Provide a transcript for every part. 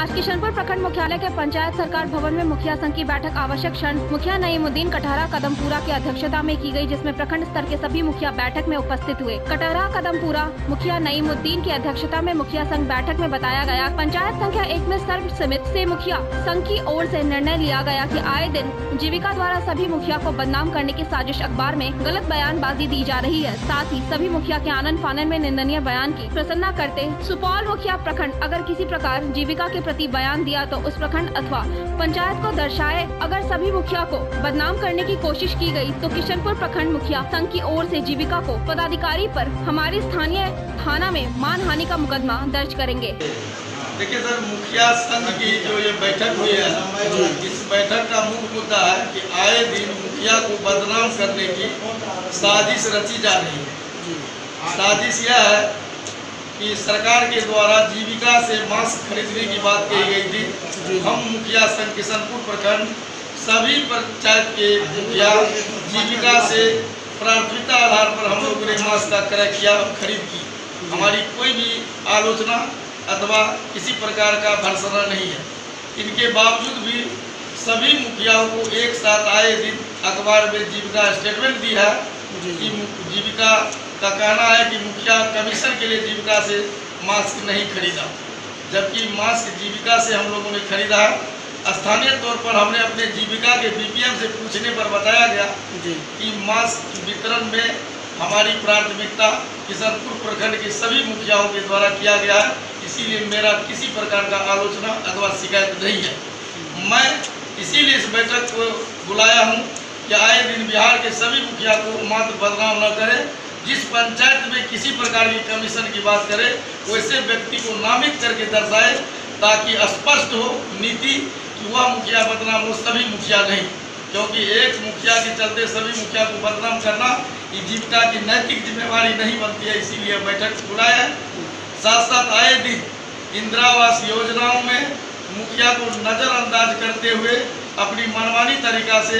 आज किशनपुर प्रखंड मुख्यालय के पंचायत सरकार भवन में मुखिया संघ की बैठक आवश्यक क्षण मुखिया नईमुद्दीन कटहरा कदमपुरा की अध्यक्षता में की गई, जिसमें प्रखंड स्तर के सभी मुखिया बैठक में उपस्थित हुए। कटहरा कदमपुरा मुखिया नईमुद्दीन की अध्यक्षता में मुखिया संघ बैठक में बताया गया, पंचायत संख्या 1 में सर्वसम्मति से मुखिया संघ की ओर से निर्णय लिया गया कि आए दिन जीविका द्वारा सभी मुखिया को बदनाम करने की साजिश अखबार में गलत बयानबाजी दी जा रही है। साथ ही सभी मुखिया के आनन फानन में निंदनीय बयान की प्रसन्ना करते सुपौल मुखिया प्रखंड अगर किसी प्रकार जीविका के प्रति बयान दिया तो उस प्रखंड अथवा पंचायत को दर्शाए। अगर सभी मुखिया को बदनाम करने की कोशिश की गई तो किशनपुर प्रखंड मुखिया संघ की ओर से जीविका को पदाधिकारी पर हमारी स्थानीय थाना में मानहानि का मुकदमा दर्ज करेंगे। देखिए सर, मुखिया संघ की जो ये बैठक हुई है, इस बैठक का मुख्य मुद्दा है कि आए दिन मुखिया को बदनाम करने की साजिश रची जा रही है। साजिश यह है कि सरकार के द्वारा जीविका से मास्क खरीदने की बात कही गई थी। हम मुखिया संघ किशनपुर प्रखंड सभी पंचायत के मुखिया जीविका से प्राथमिकता आधार पर हम लोगों ने मास्क का क्रय किया और खरीद की। हमारी कोई भी आलोचना अथवा किसी प्रकार का भर्त्सना नहीं है। इनके बावजूद भी सभी मुखियाओं को एक साथ आए दिन अखबार में जीविका स्टेटमेंट दी है कि जीविका का कहना है कि मुखिया कमीशन के लिए जीविका से मास्क नहीं खरीदा, जबकि मास्क जीविका से हम लोगों ने खरीदा है। स्थानीय तौर पर हमने अपने जीविका के बीपीएम से पूछने पर बताया गया कि मास्क वितरण में हमारी प्राथमिकता किशनपुर प्रखंड के सभी मुखियाओं के द्वारा किया गया है, इसीलिए मेरा किसी प्रकार का आलोचना अथवा शिकायत नहीं है। मैं इसीलिए इस बैठक को बुलाया हूं कि आए दिन बिहार के सभी मुखिया को मात्र बदनाम न करें। जिस पंचायत में किसी प्रकार की कमीशन की बात करे वैसे व्यक्ति को नामित करके दर्शाए, ताकि स्पष्ट हो नीति कि वह मुखिया बदनाम हो, सभी मुखिया नहीं। क्योंकि एक मुखिया के चलते सभी मुखिया को बदनाम करना ये जीविका की नैतिक जिम्मेवारी नहीं बनती है, इसीलिए बैठक बुलाया है। साथ साथ आए दिन इंदिरा आवास योजनाओं में मुखिया को नज़रअंदाज करते हुए अपनी मनमानी तरीका से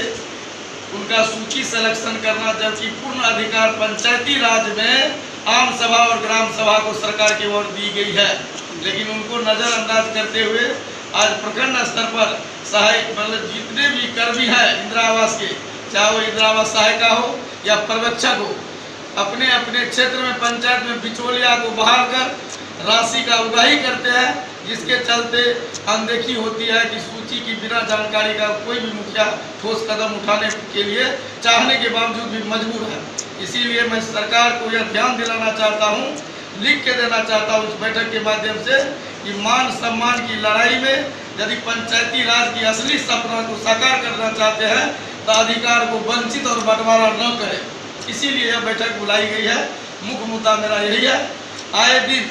उनका सूची सिलेक्शन करना, जबकि पूर्ण अधिकार पंचायती राज में आम सभा और ग्राम सभा को सरकार की ओर दी गई है, लेकिन उनको नज़रअंदाज करते हुए आज प्रखंड स्तर पर सहायक मतलब जितने भी कर्मी हैं इंदिरा आवास के, चाहे वो इंदिरा आवास सहायिका हो या पर्यवेक्षक हो, अपने अपने क्षेत्र में पंचायत में बिचौलिया को बहाल कर राशि का उगाही करते हैं, जिसके चलते अनदेखी होती है कि सूची की बिना जानकारी का कोई भी मुखिया ठोस कदम उठाने के लिए चाहने के बावजूद भी मजबूर है। इसीलिए मैं सरकार को यह ध्यान दिलाना चाहता हूँ, लिख के देना चाहता हूँ इस बैठक के माध्यम से कि मान सम्मान की लड़ाई में यदि पंचायती राज की असली सपना को साकार करना चाहते हैं तो अधिकार को वंचित और बंटवारा न करें। इसीलिए यह बैठक बुलाई गई है। मुख्य मुद्दा मेरा यही है, आए दिन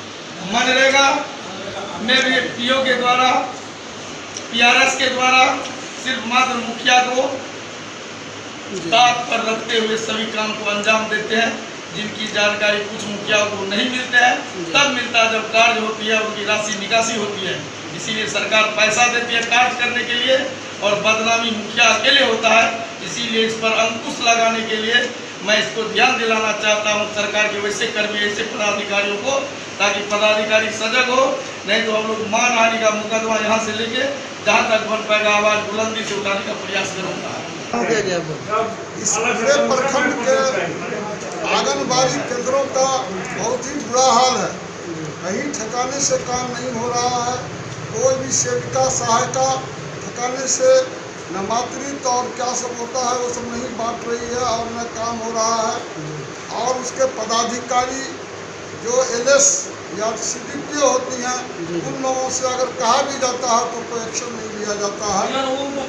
मनरेगा में भी पीओ के द्वारा पीआरएस के द्वारा सिर्फ मात्र मुखिया को ताक पर रखते हुए सभी काम को अंजाम देते हैं, जिनकी जानकारी कुछ मुखियाओं को नहीं मिलते हैं। तब मिलता है जब कार्य होती है, उनकी राशि निकासी होती है। इसीलिए सरकार पैसा देती है कार्य करने के लिए और बदनामी मुखिया अकेले होता है। इसीलिए इस पर अंकुश लगाने के लिए मैं इसको ध्यान दिलाना चाहता हूँ सरकार के वैसे कर्मी ऐसे पदाधिकारियों को, ताकि पदाधिकारी सजग हो। नहीं तो हम लोग मानहानि का मुकदमा यहाँ से लेके जहाँ तक बन पाएगा आवाज़ बुलंदी से उठाने का प्रयास करूँगा। इस पूरे प्रखंड के आंगनबाड़ी केंद्रों का बहुत ही बुरा हाल है। कहीं ठिकाने से काम नहीं हो रहा है। कोई भी सेविका सहायिका ठिकाने से न मातृत्व और क्या सब होता है वो सब नहीं बांट रही है और न काम हो रहा है। और उसके पदाधिकारी जो एलएस या सीडीपीओ होती हैं, उन लोगों से अगर कहा भी जाता है तो कोई एक्शन नहीं लिया जाता है।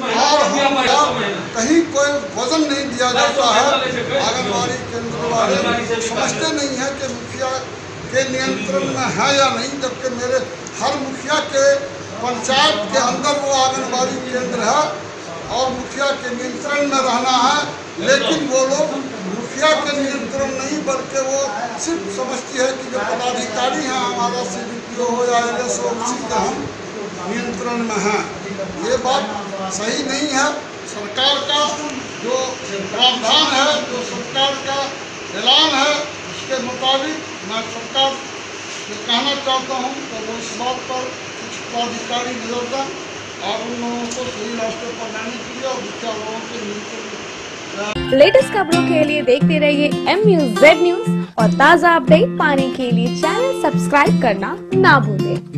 और कहीं कोई वजन नहीं दिया जाता है। आंगनबाड़ी केंद्र वाले समझते नहीं है कि मुखिया के नियंत्रण में है या नहीं, जबकि मेरे हर मुखिया के पंचायत के अंदर वो आंगनबाड़ी केंद्र है और मुखिया के नियंत्रण में रहना है। लेकिन वो लोग मुखिया के नियंत्रण नहीं, बल्कि वो सिर्फ समझती है कि जो पदाधिकारी हैं हमारा सीडीपीओ हो या एलएस हो, उसी का हम नियंत्रण में हैं। ये बात सही नहीं है। सरकार का जो प्रावधान है, जो सरकार का ऐलान है, उसके मुताबिक मैं सरकार से कहना चाहता हूँ तो वो इस बात पर कुछ पदाधिकारी निरंतर और उन लोगों को सही रास्ते पर लाने के लिए और मुखिया लोगों के मिलकर। लेटेस्ट खबरों के लिए देखते रहिए MUZ न्यूज और ताज़ा अपडेट पाने के लिए चैनल सब्सक्राइब करना ना भूलें।